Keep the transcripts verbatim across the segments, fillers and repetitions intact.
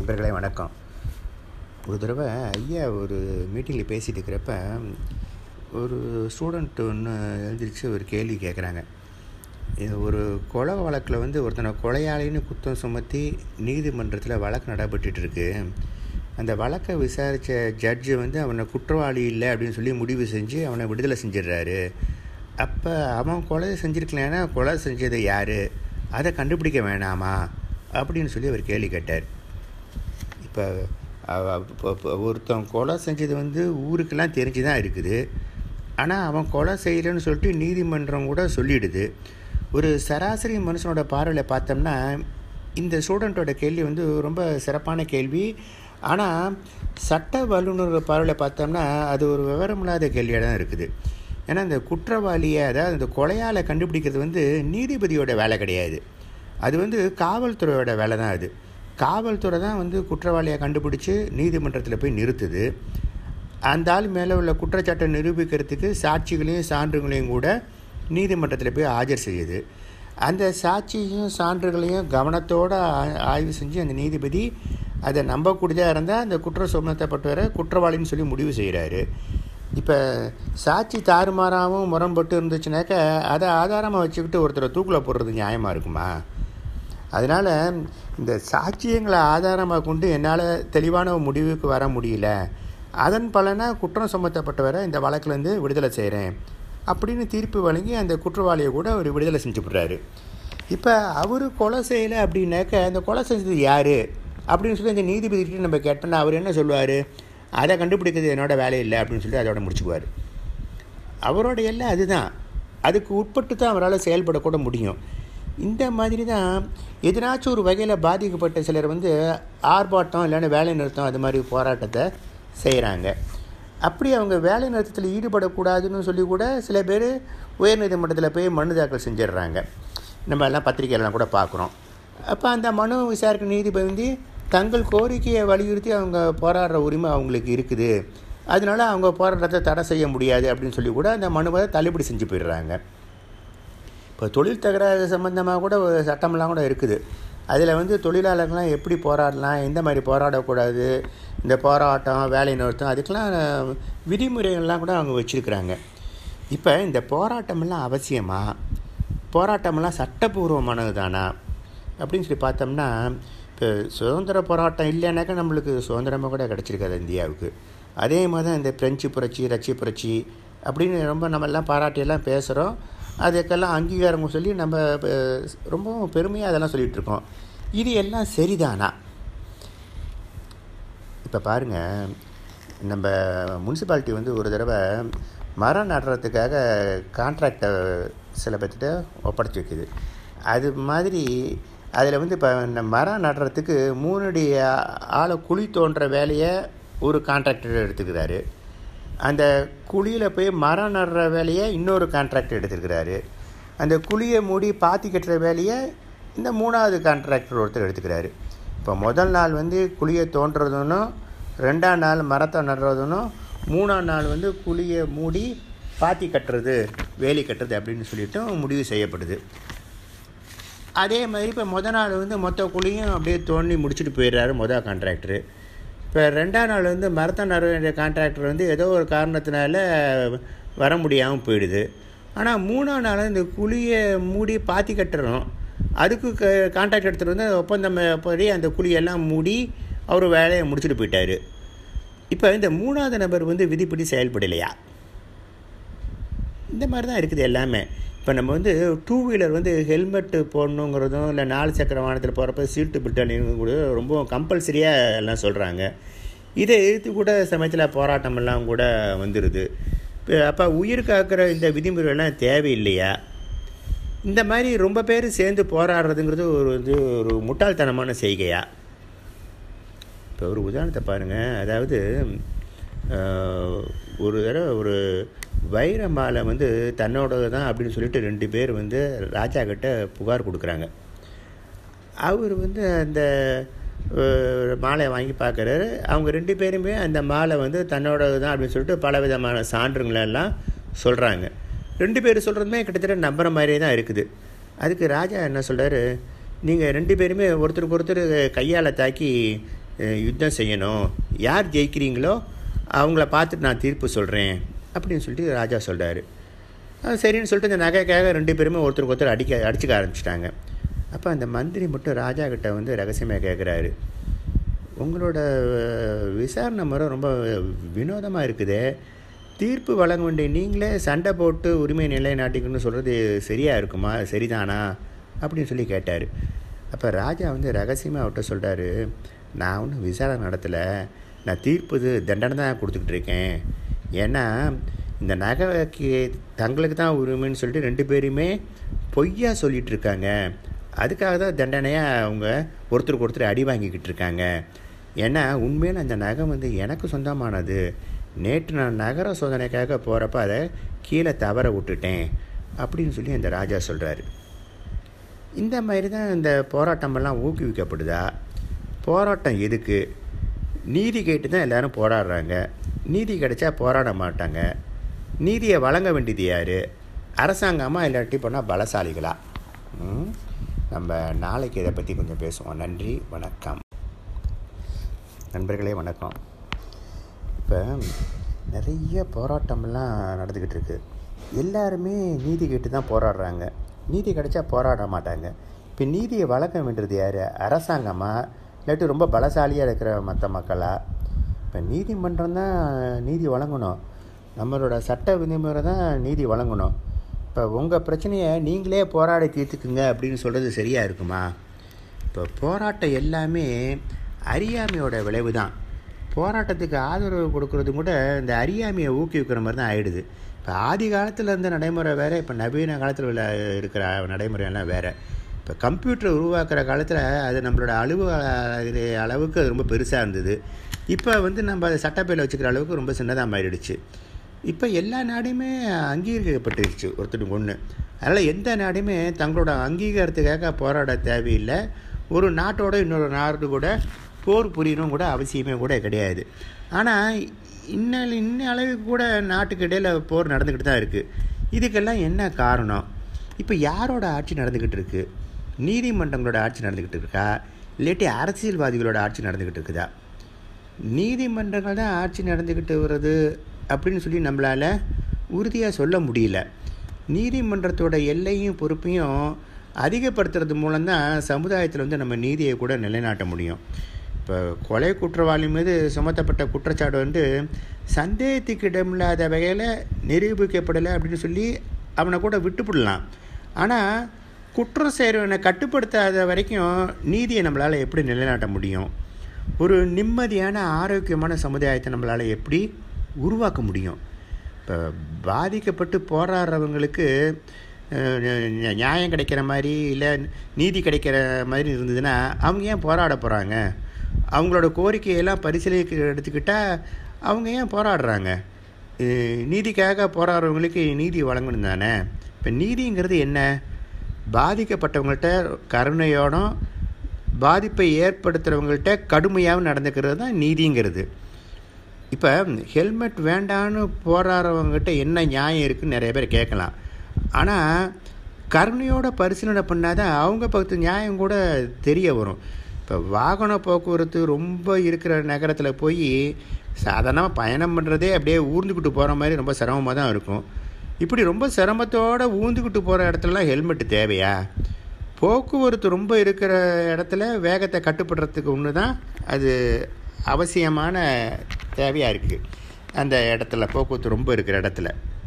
நண்பர்களே வணக்கம். ஒரு தடவை ஐயா ஒரு மீட்டிங்கில் பேசிகிட்டு இருக்கிறப்ப ஒரு ஸ்டூடெண்ட்டு ஒன்று எழுந்திரிச்சு ஒரு கேள்வி கேட்குறாங்க. ஒரு கொலை வழக்கில் வந்து ஒருத்தனை கொலையாளின்னு குற்றம் சுமத்தி நீதிமன்றத்தில் வழக்கு நடைபெற்றுருக்கு. அந்த வழக்கை விசாரித்த ஜட்ஜு வந்து அவனை குற்றவாளி இல்லை அப்படின்னு சொல்லி முடிவு செஞ்சு அவனை விடுதலை செஞ்சிடுறாரு. அப்போ அவன் கொலை செஞ்சுருக்கலன்னா கொலை செஞ்சது யார், அதை கண்டுபிடிக்க வேணாமா அப்படின்னு சொல்லி அவர் கேள்வி கேட்டார். இப்போ ஒருத்தன் கொலை செஞ்சது வந்து ஊருக்கெல்லாம் தெரிஞ்சு தான் இருக்குது. ஆனால் அவன் கொலை செய்யலைன்னு சொல்லிட்டு நீதிமன்றம் கூட சொல்லிடுது. ஒரு சராசரி மனுஷனோட பார்வையில் பார்த்தோம்னா இந்த ஸ்டூடெண்ட்டோட கேள்வி வந்து ரொம்ப சிறப்பான கேள்வி. ஆனால் சட்ட வல்லுநர் பார்வையில் பார்த்தோம்னா அது ஒரு விவரமில்லாத கேள்வியாக தான் இருக்குது. ஏன்னா இந்த குற்றவாளியை, அதாவது இந்த கொலையால் கண்டுபிடிக்கிறது வந்து நீதிபதியோட வேலை கிடையாது. அது வந்து காவல்துறையோட வேலை தான். அது காவல்துறை தான் வந்து குற்றவாளியை கண்டுபிடிச்சி நீதிமன்றத்தில் போய் நிறுத்துது. அந்த ஆள் மேலே உள்ள குற்றச்சாட்டை நிரூபிக்கிறதுக்கு சாட்சிகளையும் சான்றுகளையும் கூட நீதிமன்றத்தில் போய் ஆஜர் செய்யுது. அந்த சாட்சியையும் சான்றுகளையும் கவனத்தோடு ஆய்வு செஞ்சு அந்த நீதிபதி அதை நம்பக்கூடியதாக இருந்தால் அந்த குற்றம் சுமத்தப்பட்டவரை குற்றவாளின்னு சொல்லி முடிவு செய்கிறாரு. இப்போ சாட்சி தாறுமாறாகவும் முரண்பட்டு இருந்துச்சுனாக்கா அதை ஆதாரமாக வச்சுக்கிட்டு ஒருத்தரை தூக்கில் போடுறது நியாயமாக இருக்குமா? அதனால் இந்த சாட்சியங்களை ஆதாரமாக கொண்டு என்னால் தெளிவான முடிவுக்கு வர முடியல, அதன் பலனாக குற்றம் சுமத்தப்பட்டவரை இந்த வழக்கிலேருந்து விடுதலை செய்கிறேன் அப்படின்னு தீர்ப்பு வழங்கி அந்த குற்றவாளியை கூட அவர் விடுதலை செஞ்சு விடுறாரு. இப்போ அவர் கொலை செய்யலை அப்படின்னாக்க அந்த கொலை செஞ்சது யார் அப்படின்னு சொல்லி அந்த நீதிபதிக்கிட்ட நம்ம கேட்டோம்னா அவர் என்ன சொல்லுவார்? அதை கண்டுபிடிக்கிறது என்னோட வேலை இல்லை அப்படின்னு சொல்லி அதோட முடிச்சுக்குவார். அவரோட எல்லாம் அதுதான், அதுக்கு உட்பட்டு தான் அவரால் செயல்படக்கூட முடியும். இந்த மாதிரி தான் எதனாச்சும் ஒரு வகையில் பாதிக்கப்பட்ட சிலர் வந்து ஆர்ப்பாட்டம் இல்லைன்னா வேலை நிறுத்தம் அது மாதிரி போராட்டத்தை செய்கிறாங்க. அப்படி அவங்க வேலை நிறுத்தத்தில் ஈடுபடக்கூடாதுன்னு சொல்லி கூட சில பேர் உயர்நீதிமன்றத்தில் போய் மனு தாக்கல் செஞ்சிடுறாங்க. நம்ம எல்லாம் பத்திரிகையெல்லாம் கூட பார்க்குறோம். அப்போ அந்த மனு விசாரிக்க நீதிபதி தங்கள் கோரிக்கையை வலியுறுத்தி அவங்க போராடுற உரிமை அவங்களுக்கு இருக்குது, அதனால அவங்க போராட்டத்தை தடை செய்ய முடியாது அப்படின்னு சொல்லி கூட அந்த மனுவை தள்ளுபடி செஞ்சு போயிடுறாங்க. இப்போ தொழில் தகராறு சம்மந்தமாக கூட ஒரு சட்டமெல்லாம் கூட இருக்குது. அதில் வந்து தொழிலாளர்கள்லாம் எப்படி போராடலாம், எந்த மாதிரி போராடக்கூடாது, இந்த போராட்டம் வேலை நிறுத்தம் அதுக்கெல்லாம் விதிமுறைகள்லாம் கூட அவங்க வச்சுருக்குறாங்க. இப்போ இந்த போராட்டமெல்லாம் அவசியமா, போராட்டமெல்லாம் சட்டப்பூர்வமானது தானா அப்படின்னு சொல்லி பார்த்தோம்னா, இப்போ சுதந்திர போராட்டம் இல்லைன்னாக்கா நம்மளுக்கு சுதந்திரமாக கூட கிடச்சிருக்காது இந்தியாவுக்கு. அதே மாதிரி தான் இந்த பிரெஞ்சு புரட்சி, ரஷ்ய புரட்சி அப்படின்னு ரொம்ப நம்மெல்லாம் பாராட்டியெல்லாம் பேசுகிறோம். அதுக்கெல்லாம் அங்கீகாரம் சொல்லி நம்ம ரொம்பவும் பெருமையாக அதெல்லாம் சொல்லிகிட்ருக்கோம். இது எல்லாம் சரிதானா? இப்போ பாருங்கள், நம்ம முனிசிபாலிட்டி வந்து ஒரு தடவை மரம் நடுறதுக்காக கான்ட்ராக்டை சில பேர்த்திட்ட ஒப்படைச்சி வைக்குது. அது மாதிரி அதில் வந்து இப்போ இந்த மரம் நடுறதுக்கு மூணடி ஆளை குழி தோன்ற வேலையை ஒரு கான்ட்ராக்டர் எடுத்துக்கிறாரு. அந்த குழியில் போய் மரம் நடுற வேலையை இன்னொரு கான்ட்ராக்டர் எடுத்துக்கிறாரு. அந்த குழியை மூடி பாத்தி கட்டுற வேலையை இந்த மூணாவது கான்ட்ராக்டர் ஒருத்தர் எடுத்துக்கிறாரு. இப்போ முதல் நாள் வந்து குழியை தோன்றதுன்னு, ரெண்டாம் நாள் மரத்தை நடுறதுன்னு, மூணாம் நாள் வந்து குழியை மூடி பாத்தி கட்டுறது, வேலி கட்டுறது அப்படின்னு சொல்லிட்டு முடிவு செய்யப்படுது. அதே மாதிரி இப்போ மொதல் நாள் வந்து மொத்த குழியும் அப்படியே தோண்டி முடிச்சுட்டு போயிடுறாரு மொதல் கான்ட்ராக்டரு. இப்போ ரெண்டாம் நாள் வந்து மரத்தை நட வேண்டிய கான்ட்ராக்டர் வந்து ஏதோ ஒரு காரணத்தினால வர முடியாமல் போயிடுது. ஆனால் மூணாம் நாள் இந்த குழியை மூடி பாத்தி கட்டுறோம், அதுக்கு க கான்ட்ராக்ட் எடுத்துகிட்டு வந்து ஒப்பந்தம் படி அந்த குழியெல்லாம் மூடி அவர் வேலையை முடிச்சுட்டு போயிட்டார். இப்போ இந்த மூணாவது நபர் வந்து விதிப்படி செயல்படலையா? இந்த மாதிரி தான் இருக்குது எல்லாமே. இப்போ நம்ம வந்து டூ வீலர் வந்து ஹெல்மெட்டு போடணுங்கிறதும் இல்லை நாலு சக்கர வாகனத்தில் போகிறப்ப சீட்டு பெல்ட் அணியும் கூட ரொம்ப கம்பல்சரியாக எல்லாம் சொல்கிறாங்க. இதை எதிர்த்து கூட சமயத்தில் போராட்டமெல்லாம் கூட வந்துடுது. இப்போ அப்போ உயிர் காக்கிற இந்த விதிமுறைகள்லாம் தேவையில்லையா? இந்த மாதிரி ரொம்ப பேர் சேர்ந்து போராடுறதுங்கிறது ஒரு வந்து ஒரு முட்டாள்தனமான செய்கையா? இப்போ ஒரு உதாரணத்தை பாருங்கள். அதாவது ஒரு தடவை ஒரு வைர மாலை வந்து தன்னோடது தான் அப்படின்னு சொல்லிட்டு ரெண்டு பேர் வந்து ராஜா கிட்ட புகார் கொடுக்குறாங்க. அவர் வந்து அந்த மாலையை வாங்கி பார்க்குறாரு. அவங்க ரெண்டு பேருமே அந்த மாலை வந்து தன்னோடது தான் அப்படின்னு சொல்லிட்டு பல விதமான சான்றுங்களெல்லாம் சொல்கிறாங்க. ரெண்டு பேர் சொல்கிறதுமே கிட்டத்தட்ட நம்புகிற மாதிரியே தான் இருக்குது. அதுக்கு ராஜா என்ன சொல்கிறாரு, நீங்கள் ரெண்டு பேருமே ஒருத்தருக்கு ஒருத்தர் கையால் தாக்கி யுத்தம் செய்யணும், யார் ஜெயிக்கிறீங்களோ அவங்கள பார்த்துட்டு நான் தீர்ப்பு சொல்கிறேன் அப்படின்னு சொல்லிட்டு ராஜா சொல்கிறாரு. சரின்னு சொல்லிட்டு இந்த நகைக்காக ரெண்டு பேருமே ஒருத்தருக்கு ஒருத்தர் அடிக்க அடிச்சுக்க ஆரம்பிச்சிட்டாங்க. அப்போ அந்த மந்திரி மட்டும் ராஜா கிட்ட வந்து ரகசியமாக கேட்குறாரு, உங்களோட விசாரணை முறை ரொம்ப வினோதமாக இருக்குதே, தீர்ப்பு வழங்க வேண்டிய நீங்களே சண்டை போட்டு உரிமை நிலைநாட்டிக்கணும்னு சொல்கிறது சரியாக இருக்குமா, சரிதானா அப்படின்னு சொல்லி கேட்டார். அப்போ ராஜா வந்து ரகசியமாக அவர்கிட்ட சொல்கிறாரு, நான் ஒன்றும் விசாரணை நடத்தலை, நான் தீர்ப்பு தண்டனை தான் கொடுத்துக்கிட்டு இருக்கேன். ஏன்னா இந்த நகைக்கு தங்களுக்கு தான் உரிமைன்னு சொல்லிட்டு ரெண்டு பேருமே பொய்யா சொல்லிகிட்டு இருக்காங்க. அதுக்காக தான் தண்டனையாக அவங்க ஒருத்தருக்கு ஒருத்தர் அடி வாங்கிக்கிட்டு இருக்காங்க. ஏன்னா உண்மையில் அந்த நகை வந்து எனக்கு சொந்தமானது. நேற்று நான் நகர சோதனைக்காக போகிறப்ப அதை கீழே தவற விட்டுட்டேன் அப்படின்னு சொல்லி அந்த ராஜா சொல்கிறாரு. இந்த மாதிரி தான் இந்த போராட்டமெல்லாம் ஊக்குவிக்கப்படுதா? போராட்டம் எதுக்கு? நீதி கேட்டு தான் எல்லோரும் போராடுறாங்க. நீதி கிடைச்சா போராட மாட்டாங்க. நீதியை வழங்க வேண்டியது யார்? அரசாங்கமாக இல்லாட்டி போனால் பலசாலிகளா? நம்ம நாளைக்கு இதை பற்றி கொஞ்சம் பேசுவோம். நன்றி, வணக்கம். நண்பர்களே வணக்கம். இப்போ நிறைய போராட்டமெல்லாம் நடந்துக்கிட்டு இருக்கு. எல்லாருமே நீதி கேட்டு தான் போராடுறாங்க. நீதி கிடைச்சா போராட மாட்டாங்க. இப்போ நீதியை வழங்க வேண்டியது யார்? அரசாங்கமாக இல்லாட்டி ரொம்ப பலசாலியாக இருக்கிற மற்ற மக்களா? இப்போ நீதிமன்றம் தான் நீதி வழங்கணும். நம்மளோட சட்ட விதிமுறை தான் நீதி வழங்கணும். இப்போ உங்கள் பிரச்சனையை நீங்களே போராடி தீர்த்துக்குங்க அப்படின்னு சொல்கிறது சரியாக இருக்குமா? இப்போ போராட்டம் எல்லாமே அறியாமையோட விளைவு தான். போராட்டத்துக்கு ஆதரவு கொடுக்கறது கூட இந்த அறியாமையை ஊக்குவிக்கிற மாதிரி தான் ஆகிடுது. இப்போ ஆதி காலத்தில் இருந்த நடைமுறை வேறு, இப்போ நவீன காலத்தில் இருக்கிற நடைமுறையெல்லாம் வேறு. இப்போ கம்ப்யூட்டரை உருவாக்குற காலத்தில் அது நம்மளோட அளவு அளவுக்கு அது ரொம்ப பெருசாக இருந்தது. இப்போ வந்து நம்ம அதை சட்டப்பையில் வச்சுக்கிற அளவுக்கு ரொம்ப சின்னதாக மாறிடுச்சு. இப்போ எல்லா நாடுமே அங்கீகரிக்கப்பட்டுருச்சு ஒருத்தருக்கு ஒன்று. அதனால் எந்த நாடுமே தங்களோட அங்கீகாரத்துக்காக போராட தேவையில்லை. ஒரு நாட்டோட இன்னொரு நாடு கூட போர் புரியணும் கூட அவசியமே கூட கிடையாது. ஆனால் இன்னும் இன்ன அளவுக்கு கூட நாட்டுக்கு இடையில் போர் நடந்துக்கிட்டு தான் இருக்குது. இதுக்கெல்லாம் என்ன காரணம்? இப்போ யாரோட ஆட்சி நடந்துக்கிட்டு இருக்குது? நீதிமன்றங்களோட ஆட்சி நடந்துக்கிட்டு இருக்கா, இல்லாட்டி அரசியல்வாதிகளோட ஆட்சி நடந்துக்கிட்டு இருக்குதா? நீதிமன்றங்கள் தான் ஆட்சி நடந்துக்கிட்டு வருது அப்படின்னு சொல்லி நம்மளால் உறுதியாக சொல்ல முடியல. நீதிமன்றத்தோட எல்லையும் பொறுப்பையும் அதிகப்படுத்துறது மூலம்தான் சமுதாயத்தில் வந்து நம்ம நீதியை கூட நிலைநாட்ட முடியும். இப்போ கொலை குற்றவாளி மீது சுமத்தப்பட்ட குற்றச்சாட்டு வந்து சந்தேகத்துக்கு இடமில்லாத வகையில் நிரூபிக்கப்படலை அப்படின்னு சொல்லி அவனை கூட விட்டுப்பிடலாம். ஆனால் குற்றம் செய்கிறவனை கட்டுப்படுத்தாத வரைக்கும் நீதியை நம்மளால் எப்படி நிலைநாட்ட முடியும்? ஒரு நிம்மதியான ஆரோக்கியமான சமுதாயத்தை நம்மளால் எப்படி உருவாக்க முடியும்? இப்போ பாதிக்கப்பட்டு போராடுறவங்களுக்கு நியாயம் கிடைக்கிற மாதிரி இல்லை நீதி கிடைக்கிற மாதிரி இருந்ததுன்னா அவங்க ஏன் போராட போகிறாங்க? அவங்களோட கோரிக்கையெல்லாம் பரிசீலிக்க எடுத்துக்கிட்டால் அவங்க ஏன் போராடுறாங்க? நீதிக்காக போராடுறவங்களுக்கு நீதி வழங்கணும் தானே. இப்போ நீதிங்கிறது என்ன? பாதிக்கப்பட்டவங்கள்ட்ட கருணையோடும் பாதிப்பை ஏற்படுத்துகிறவங்கள்ட்ட கடுமையாகவும் நடந்துக்கிறது தான் நீதிங்கிறது. இப்போ ஹெல்மெட் வேண்டான்னு போராடுறவங்ககிட்ட என்ன நியாயம் இருக்குதுன்னு நிறைய பேர் கேட்கலாம். ஆனால் கருணையோட பரிசீலனை பண்ணால் தான் அவங்க பக்கத்து நியாயம் கூட தெரிய வரும். இப்போ வாகன போக்குவரத்து ரொம்ப இருக்கிற நகரத்தில் போய் சாதாரணமாக பயணம் பண்ணுறதே அப்படியே ஊர்ந்துக்கிட்டு போகிற மாதிரி ரொம்ப சிரமமாக தான் இருக்கும். இப்படி ரொம்ப சிரமத்தோடு ஊந்துக்கிட்டு போகிற இடத்துலலாம் ஹெல்மெட்டு தேவையா? போக்குவரத்து ரொம்ப இருக்கிற இடத்துல வேகத்தை கட்டுப்படுறதுக்கு ஒன்று தான் அது அவசியமான தேவையாக இருக்குது. அந்த இடத்துல போக்குவரத்து ரொம்ப இருக்கிற இடத்துல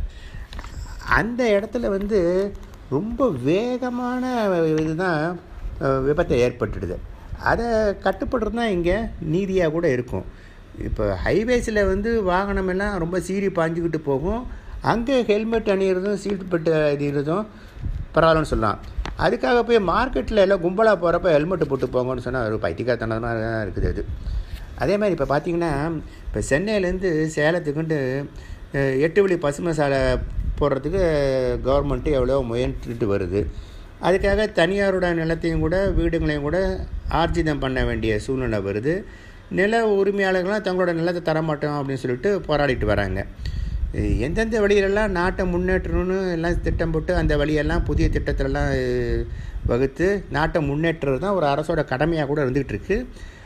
அந்த இடத்துல வந்து ரொம்ப வேகமான இதுதான் விபத்தை ஏற்பட்டுடுது. அதை கட்டுப்படுறது தான் இங்கே நீதியாக கூட இருக்கும். இப்போ ஹைவேஸில் வந்து வாகனம் எல்லாம் ரொம்ப சீறி பாஞ்சிக்கிட்டு போகும். அங்கே ஹெல்மெட் அணிகிறதும் சீட் பெல்ட் அணிகிறதும் பரவாயில்லன்னு சொல்லலாம். அதுக்காக போய் மார்க்கெட்டில் எல்லாம் கும்பலாக போகிறப்ப ஹெல்மெட்டு போட்டு போங்கன்னு சொன்னால் ஒரு பைத்தியக்காரத்தனமாக தான் இருக்குது அது. அதே மாதிரி இப்போ பார்த்திங்கன்னா இப்போ சென்னையிலேருந்து சேலத்துக்குன்ட்டு எட்டு வழி பசுமை சாலை போடுறதுக்கு கவர்மெண்ட்டு எவ்வளோ முயன்றுட்டு வருது. அதுக்காக தனியாரோட நிலத்தையும் கூட வீடுங்களையும் கூட ஆர்ஜிதம் பண்ண வேண்டிய சூழ்நிலை வருது. நில உரிமையாளர்கள்லாம் தங்களோட நிலத்தை தரமாட்டோம் அப்படின்னு சொல்லிட்டு போராடிட்டு வராங்க. எந்தெந்த வழியிலெல்லாம் நாட்டை முன்னேற்றணும்னு எல்லாம் திட்டம் போட்டு அந்த வழியெல்லாம் புதிய திட்டத்திலலாம் வகுத்து நாட்டை முன்னேற்றுறது தான் ஒரு அரசோட கடமையாக கூட இருந்துகிட்டு இருக்குது.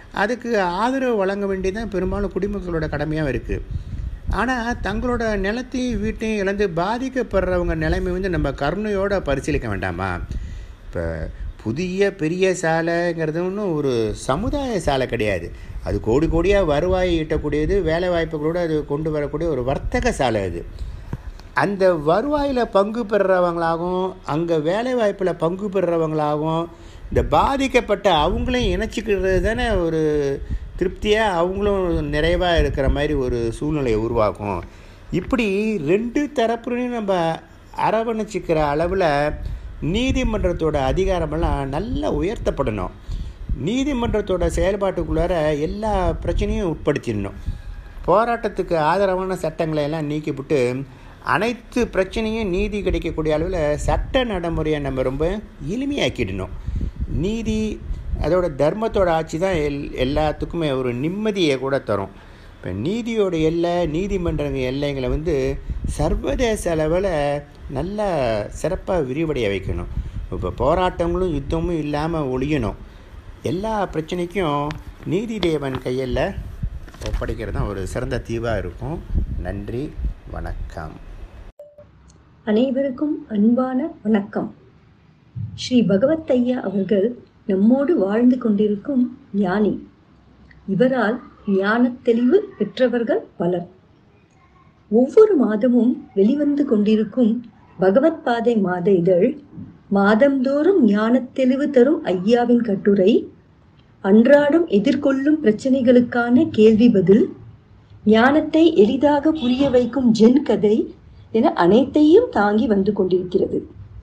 அதுக்கு ஆதரவு வழங்க வேண்டியதான் பெரும்பாலும் குடிமக்களோட கடமையாக இருக்குது. ஆனால் தங்களோட நிலத்தையும் வீட்டையும் இழந்து பாதிக்கப்படுறவங்க நிலைமை வந்து நம்ம கருணையோடு பரிசீலிக்க வேண்டாமா? இப்போ புதிய பெரிய சாலைங்கிறது ஒன்றும் ஒரு சமுதாய சாலை கிடையாது. அது கோடி கோடியாக வருவாய் ஈட்டக்கூடியது, வேலை வாய்ப்புகளோடு அது கொண்டு வரக்கூடிய ஒரு வர்த்தக சாலை. அது அந்த வருவாயில் பங்கு பெறுறவங்களாகவும் அங்கே வேலை வாய்ப்பில் பங்கு பெறுறவங்களாகவும் இந்த பாதிக்கப்பட்ட அவங்களையும் இணைச்சிக்கிறது தானே ஒரு திருப்தியாக, அவங்களும் நிறைவாக இருக்கிற மாதிரி ஒரு சூழ்நிலையை உருவாக்கும். இப்படி ரெண்டு தரப்புலையும் நம்ம அரவணைச்சிக்கிற அளவில் நீதிமன்றத்தோட அதிகாரமெல்லாம் நல்லா உயர்த்தப்படணும். நீதிமன்றத்தோட செயல்பாட்டுக்குள்ளார எல்லா பிரச்சனையும் உட்படுத்திடணும். போராட்டத்துக்கு ஆதரவான சட்டங்களை எல்லாம் நீக்கிவிட்டு அனைத்து பிரச்சனையும் நீதி கிடைக்கக்கூடிய அளவில் சட்ட நடைமுறையை நம்ம ரொம்ப எளிமையாக்கிடணும். நீதி அதோட தர்மத்தோட ஆட்சி தான் எல் எல்லாத்துக்குமே ஒரு நிம்மதியை கூட தரும். இப்போ நீதியோட எல்லை, நீதிமன்ற எல்லைங்களை வந்து சர்வதேச அளவில் நல்லா சிறப்பாக விரிவடைய வைக்கணும். இப்போ போராட்டங்களும் யுத்தமும் இல்லாமல் ஒழியணும். எல்லா பிரச்சனைக்கும் நீதி தேவன் கையில் ஒப்படைக்கிறது தான் ஒரு சிறந்த தீவாக இருக்கும். நன்றி, வணக்கம். அனைவருக்கும் அன்பான வணக்கம். ஸ்ரீ பகவத் ஐயா அவர்கள் நம்மோடு வாழ்ந்து கொண்டிருக்கும் ஞானி. இவரால் ஞான தெளிவு பெற்றவர்கள் பலர். ஒவ்வொரு மாதமும் வெளிவந்து கொண்டிருக்கும் பகவத் பாதை மாத இதழ் மாதந்தோறும் ஞான தெளிவு தரும் ஐயாவின் கட்டுரை, அன்றாடம் எதிர்கொள்ளும் பிரச்சனைகளுக்கான கேள்வி பதில், ஞானத்தை எளிதாக புரிய வைக்கும் ஜென் கதை என அனைத்தையும் தாங்கி வந்து கொண்டிருக்கிறது.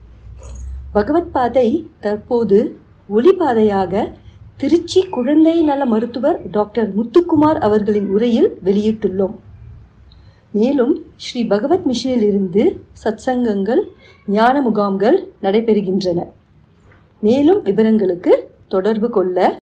பகவத் பாதை தற்போது ஒளிபாதையாக திருச்சி குழந்தை நல மருத்துவர் டாக்டர் முத்துக்குமார் அவர்களின் உரையில் வெளியிட்டுள்ளோம். மேலும் ஸ்ரீ பகவத் மிஷனில் இருந்து சத்சங்கங்கள், ஞான முகாம்கள் நடைபெறுகின்றன. மேலும் விவரங்களுக்கு தொடர்பு கொள்ள